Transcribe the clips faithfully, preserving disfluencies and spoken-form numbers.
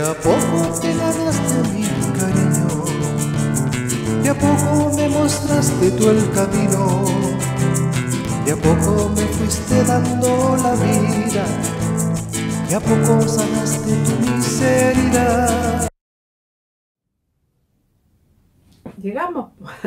a poco te ganaste mi cariño, de a poco me mostraste tú el camino, de a poco me fuiste dando la vida, de a poco sanaste tu miseria. Llegamos,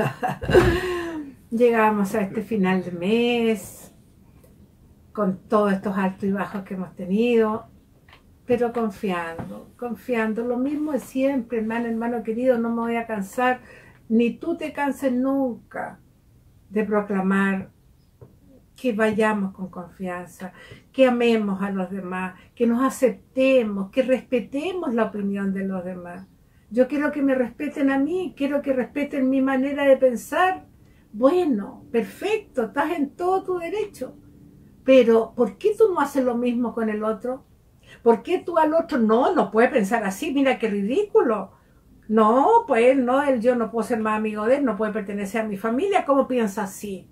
llegamos a este final de mes, con todos estos altos y bajos que hemos tenido, pero confiando, confiando, lo mismo de siempre, hermano, hermano querido, no me voy a cansar, ni tú te canses nunca de proclamar que vayamos con confianza, que amemos a los demás, que nos aceptemos, que respetemos la opinión de los demás. Yo quiero que me respeten a mí, quiero que respeten mi manera de pensar. Bueno, perfecto, estás en todo tu derecho. Pero, ¿por qué tú no haces lo mismo con el otro? ¿Por qué tú al otro no, no puedes pensar así? Mira qué ridículo. No, pues no, él, yo no puedo ser más amigo de él, no puede pertenecer a mi familia. ¿Cómo piensa así?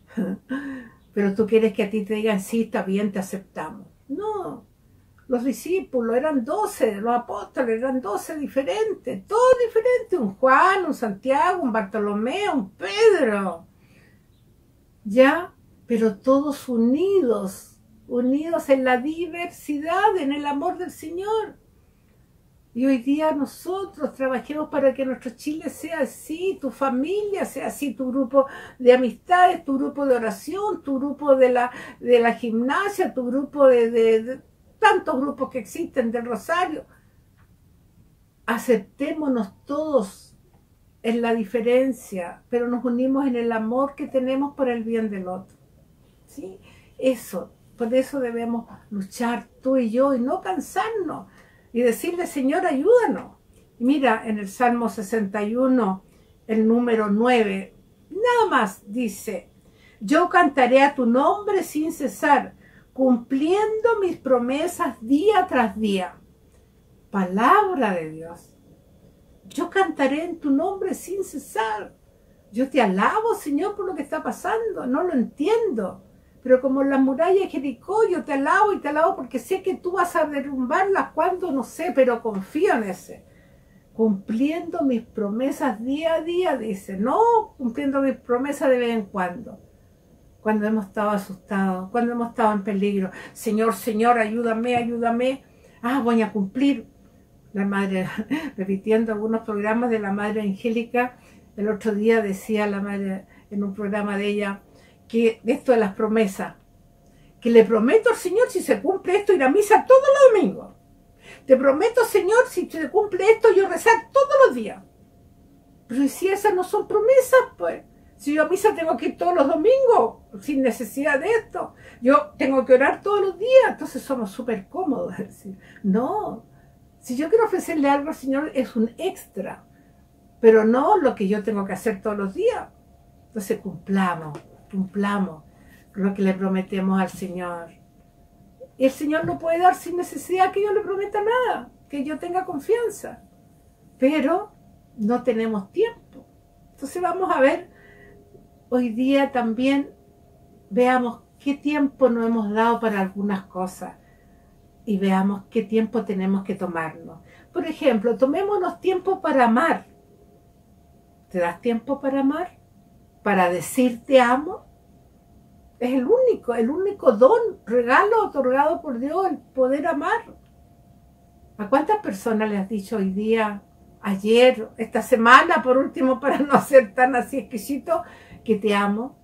Pero tú quieres que a ti te digan, sí, está bien, te aceptamos. No. Los discípulos eran doce, los apóstoles eran doce diferentes, todos diferentes, un Juan, un Santiago, un Bartolomé, un Pedro, ¿ya? Pero todos unidos, unidos en la diversidad, en el amor del Señor. Y hoy día nosotros trabajemos para que nuestro Chile sea así, tu familia sea así, tu grupo de amistades, tu grupo de oración, tu grupo de la, de la gimnasia, tu grupo de... de, de tantos grupos que existen del Rosario. Aceptémonos todos en la diferencia, pero nos unimos en el amor que tenemos por el bien del otro. ¿Sí? Eso, por eso debemos luchar tú y yo y no cansarnos y decirle, Señor, ayúdanos. Mira, en el Salmo sesenta y uno, el número nueve, nada más dice, yo cantaré a tu nombre sin cesar, cumpliendo mis promesas día tras día. Palabra de Dios. Yo cantaré en tu nombre sin cesar. Yo te alabo, Señor, por lo que está pasando. No lo entiendo. Pero como las murallas de Jericó, yo te alabo y te alabo porque sé que tú vas a derrumbarlas cuando no sé, pero confío en ese. Cumpliendo mis promesas día a día, dice. No cumpliendo mis promesas de vez en cuando. Cuando hemos estado asustados, cuando hemos estado en peligro. Señor, Señor, ayúdame, ayúdame. Ah, voy a cumplir. La madre, repitiendo algunos programas de la Madre Angélica, el otro día decía la madre en un programa de ella, que esto de las promesas, que le prometo al Señor si se cumple esto ir a misa todos los domingos. Te prometo, Señor, si se cumple esto yo rezar todos los días. Pero si esas no son promesas, pues... Si yo a misa tengo que ir todos los domingos, sin necesidad de esto. Yo tengo que orar todos los días, entonces somos súper cómodos. No, si yo quiero ofrecerle algo al Señor es un extra, pero no lo que yo tengo que hacer todos los días. Entonces cumplamos, cumplamos lo que le prometemos al Señor. Y el Señor no puede dar sin necesidad que yo le prometa nada, que yo tenga confianza. Pero no tenemos tiempo. Entonces vamos a ver. Hoy día también veamos qué tiempo nos hemos dado para algunas cosas y veamos qué tiempo tenemos que tomarnos. Por ejemplo, tomémonos tiempo para amar. ¿Te das tiempo para amar? ¿Para decir te amo? Es el único, el único don, regalo otorgado por Dios, el poder amar. ¿A cuántas personas le has dicho hoy día, ayer, esta semana, por último, para no ser tan así exquisito, que te amo?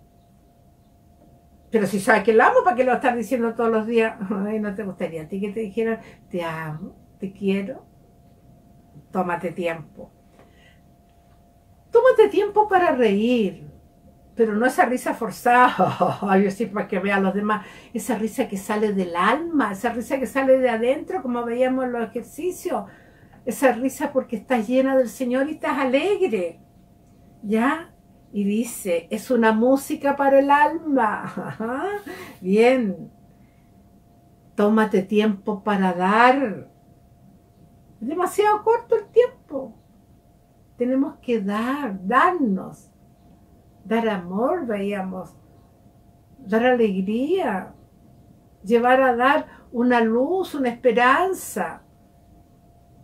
Pero si sabes que lo amo, ¿para qué lo estás diciendo todos los días? Ay, ¿no te gustaría a ti que te dijeran, te amo, te quiero? Tómate tiempo. Tómate tiempo para reír, pero no esa risa forzada, ay, sí, para que vean los demás, esa risa que sale del alma, esa risa que sale de adentro, como veíamos en los ejercicios, esa risa porque estás llena del Señor y estás alegre, ¿ya? Y dice, es una música para el alma. Bien. Tómate tiempo para dar. Es demasiado corto el tiempo. Tenemos que dar, darnos. Dar amor, veíamos. Dar alegría. Llevar a dar una luz, una esperanza.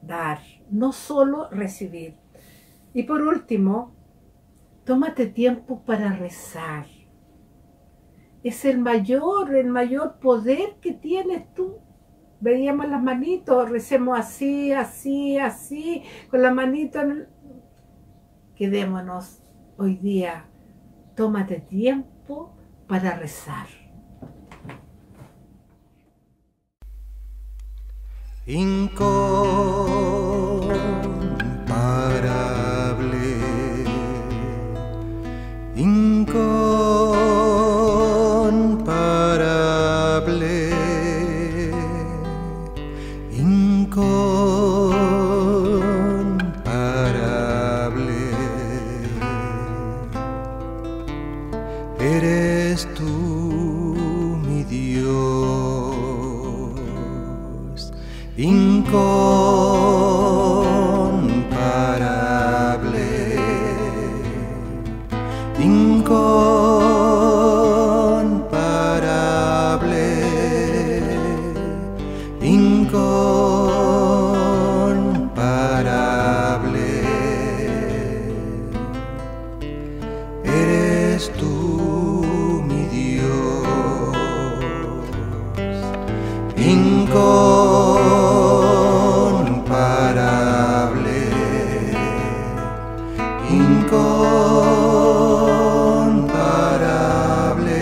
dar, no solo recibir. Y por último, tómate tiempo para rezar. Es el mayor, el mayor poder que tienes tú. Veíamos las manitos, recemos así, así, así, con la manito. Quedémonos hoy día. Tómate tiempo para rezar. Incomparable, incomparable, incomparable. Eres tú, mi Dios, incomparable, incomparable, incomparable. Eres tú, mi Dios, incomparable, incomparable,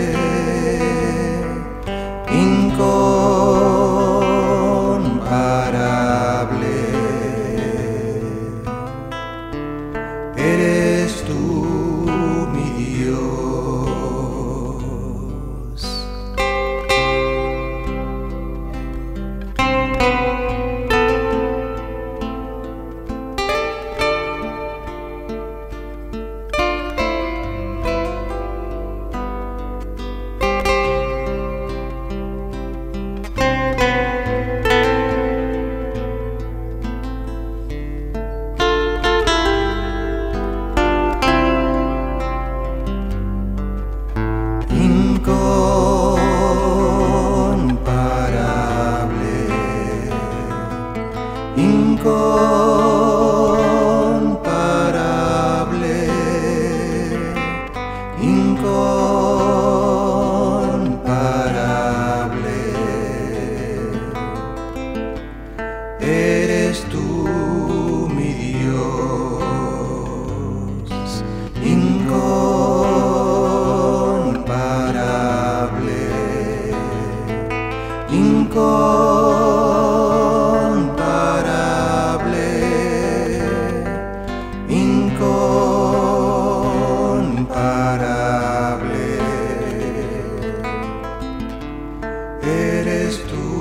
incomparable. Eres tú, mi Dios. Incomparable, incomparable, eres tú, mi Dios, incomparable, incomparable, incomparable, eres tú.